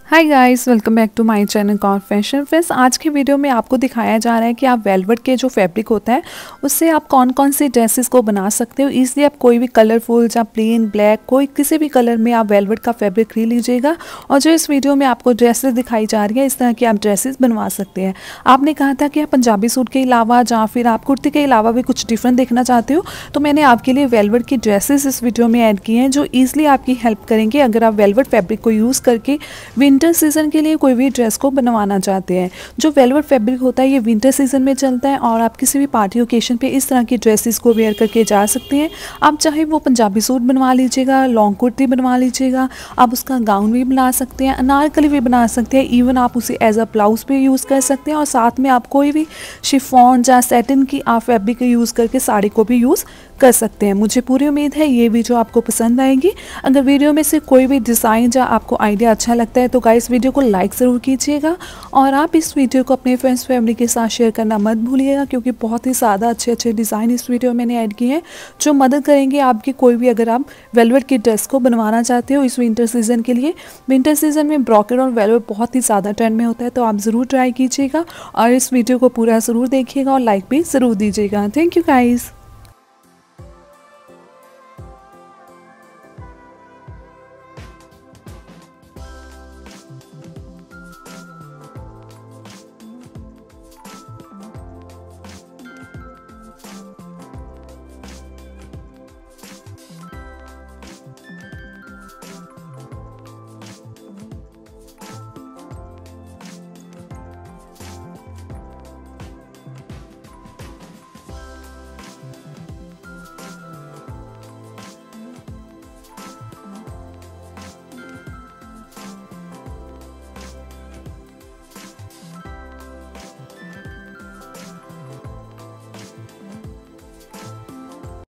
Hi guys, welcome back to my channel Kaur fashion. Friends, आज के video में आपको दिखाया जा रहा है कि आप वेलवेट के जो फैब्रिक होता है उससे आप कौन कौन सी ड्रेसेस को बना सकते हो। इसलिए आप कोई भी कलरफुल या प्लेन ब्लैक कोई किसी भी कलर में आप वेलवेट का फैब्रिक खरीद लीजिएगा और जो इस वीडियो में आपको ड्रेसेस दिखाई जा रही है इस तरह की आप ड्रेसेस बनवा सकते हैं। आपने कहा था कि आप पंजाबी सूट के अलावा या फिर आप कुर्ती के अलावा भी कुछ डिफरेंट देखना चाहते हो, तो मैंने आपके लिए वेलवेट की ड्रेसेस इस वीडियो में ऐड की हैं जो ईजिली आपकी हेल्प करेंगे अगर आप वेलवेट फैब्रिक को यूज़ करके विंटर सीजन के लिए कोई भी ड्रेस को बनवाना चाहते हैं। जो वेलवेट फैब्रिक होता है ये विंटर सीजन में चलता है और आप किसी भी पार्टी ओकेशन पे इस तरह की ड्रेसेस को वेयर करके जा सकते हैं। आप चाहे वो पंजाबी सूट बनवा लीजिएगा, लॉन्ग कुर्ती बनवा लीजिएगा, आप उसका गाउन भी बना सकते हैं, अनारकली भी बना सकते हैं, इवन आप उसे एज अ ब्लाउज भी यूज़ कर सकते हैं और साथ में आप कोई भी शिफॉन या सैटिन की आप फैब्रिक यूज़ करके साड़ी को भी यूज़ कर सकते हैं। मुझे पूरी उम्मीद है ये वीडियो आपको पसंद आएगी। अगर वीडियो में से कोई भी डिज़ाइन या आपको आइडिया अच्छा लगता है तो गाइस वीडियो को लाइक ज़रूर कीजिएगा और आप इस वीडियो को अपने फ्रेंड्स फैमिली के साथ शेयर करना मत भूलिएगा, क्योंकि बहुत ही ज़्यादा अच्छे अच्छे डिज़ाइन इस वीडियो में मैंने ऐड किए हैं जो मदद करेंगे आपकी कोई भी अगर आप वेलवेट की ड्रेस को बनवाना चाहते हो इस विंटर सीजन के लिए। विंटर सीजन में ब्रोकेड और वेलवेट बहुत ही ज़्यादा ट्रेंड में होता है, तो आप ज़रूर ट्राई कीजिएगा और इस वीडियो को पूरा ज़रूर देखिएगा और लाइक भी ज़रूर दीजिएगा। Thank you guys.